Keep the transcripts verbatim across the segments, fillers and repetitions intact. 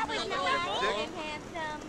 Morning, handsome.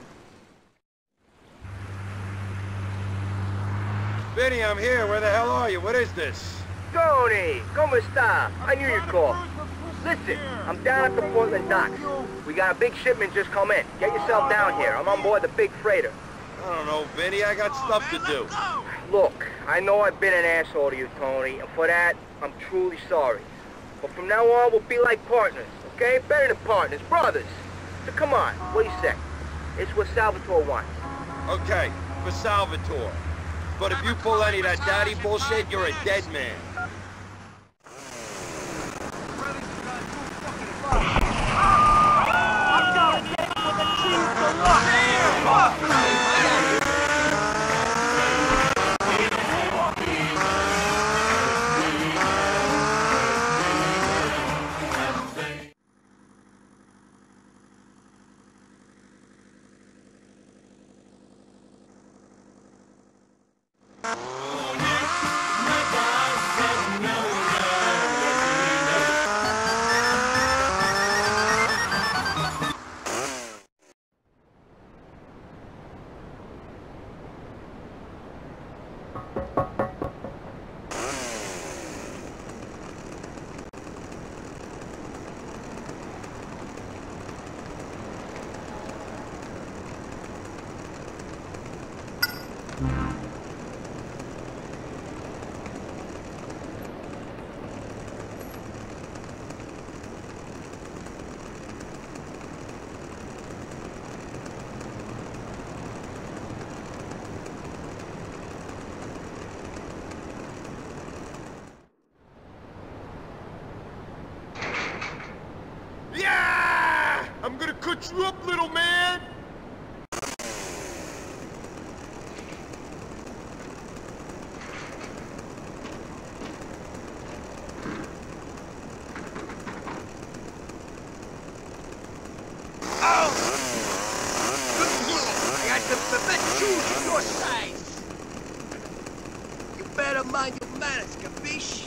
Vinny, I'm here. Where the hell are you? What is this? Tony, ¿cómo está? I knew you'd call. Listen, I'm down at the Portland docks. We got a big shipment just come in. Get yourself down here. I'm on board the big freighter. I don't know, Vinny. I got stuff to do. Look, I know I've been an asshole to you, Tony, and for that, I'm truly sorry. But from now on, we'll be like partners, okay? Better than partners, brothers. So come on, what do you say? It's what Salvatore wants. Okay, for Salvatore. But if you pull any of that daddy bullshit, you're a dead man. Yeah! I'm gonna cut you up, little man! Oh! I got the, the best shoes in your size! You better mind your manners, capiche?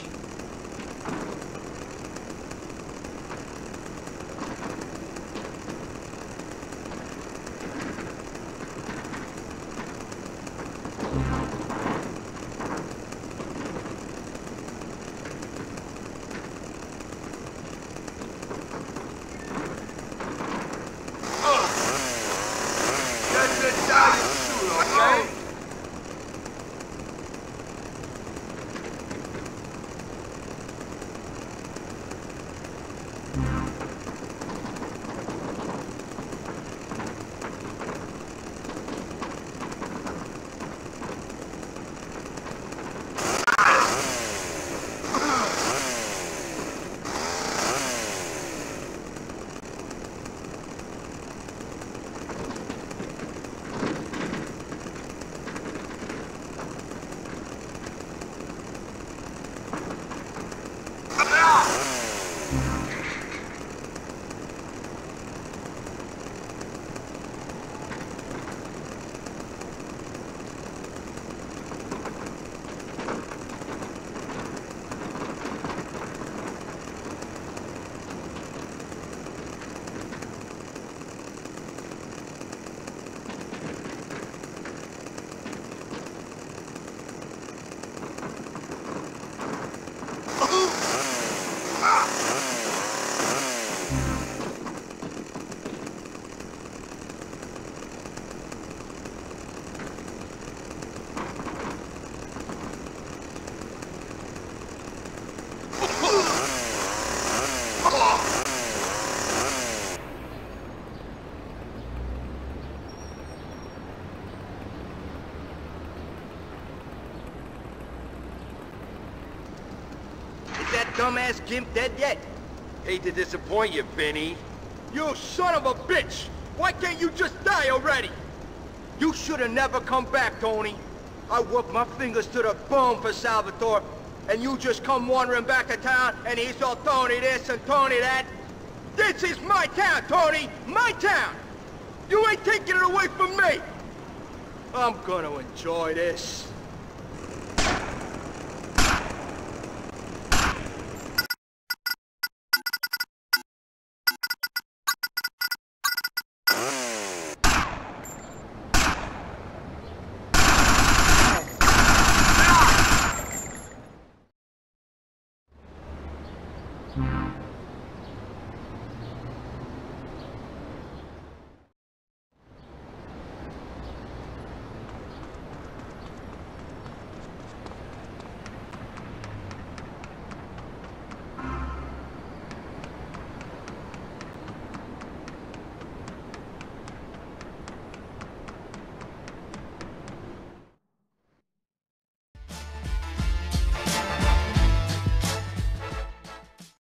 Dumbass Gimp dead yet? Hate to disappoint you, Vinny. You son of a bitch! Why can't you just die already? You should have never come back, Tony. I worked my fingers to the bone for Salvatore, and you just come wandering back to town, and he's all Tony this and Tony that. This is my town, Tony! My town! You ain't taking it away from me! I'm gonna enjoy this. Thank you.